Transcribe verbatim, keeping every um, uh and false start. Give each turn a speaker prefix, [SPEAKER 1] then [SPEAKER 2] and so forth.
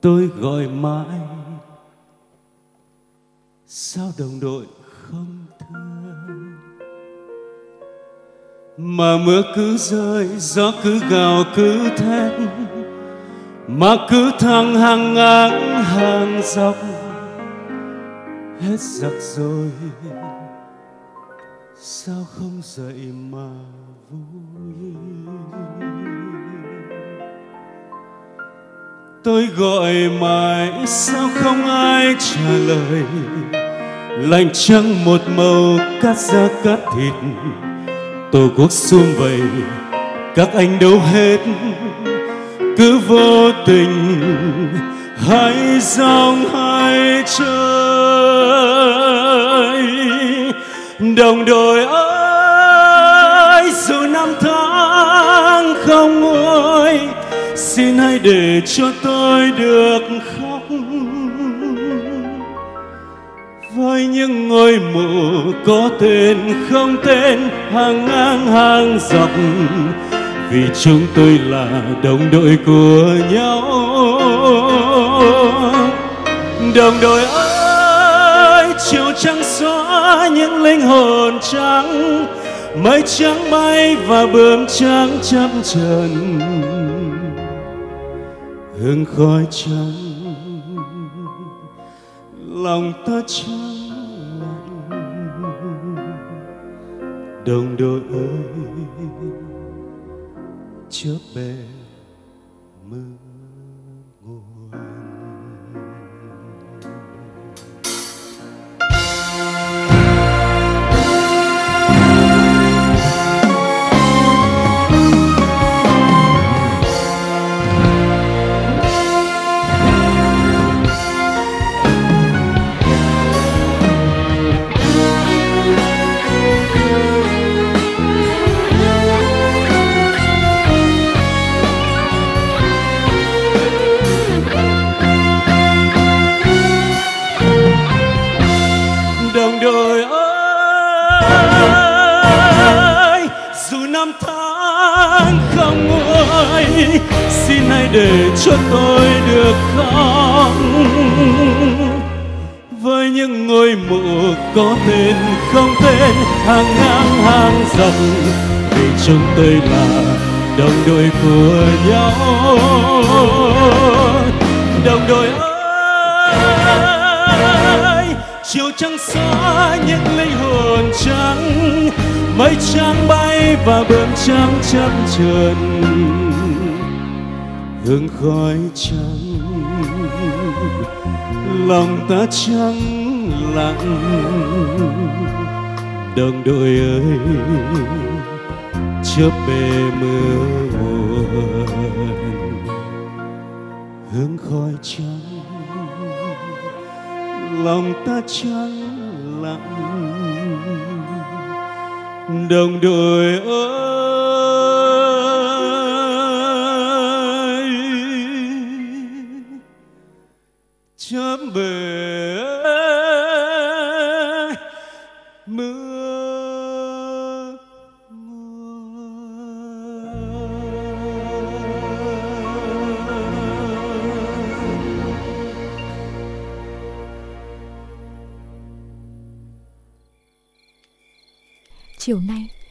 [SPEAKER 1] tôi gọi mãi sao đồng đội không thương, mà mưa cứ rơi gió cứ gào cứ thét, mà cứ thăng hàng ngang hàng dọc. Hết giặc rồi sao không dậy mà vui. Tôi gọi mãi sao không ai trả lời, lạnh trắng một màu cắt da cắt thịt. Tổ quốc sum vầy các anh đâu hết, cứ vô tình hay dòng hay trời. Đồng đội ơi dù năm tháng không nguôi, xin hãy để cho tôi được khóc với những ngôi mộ có tên không tên hàng ngang hàng dọc. Vì chúng tôi là đồng đội của nhau. Đồng đội ơi chiều trăng xóa những linh hồn trắng, mây trắng bay và bướm trắng chắp trần. Hương khói trắng lòng ta trắng lặng. Đồng đội ơi chớp bè mưa nguồn. Đồng đội ơi dù năm tháng không nguôi, xin hãy để cho tôi được khóc với những ngôi mộ có tên không tên hàng ngang hàng dọc. Vì chúng tôi là đồng đội của nhau. Đồng đội ơi chiều trăng xóa những linh hồn trắng, mây trắng bay và bướm trắng chắp trần. Hương khói trắng lòng ta trắng lặng. Đồng đội ơi chớp bề mưa buồn. Hương khói trắng lòng ta trắng lặng. Đồng đội ơi chớp bề mưa.
[SPEAKER 2] Chiều nay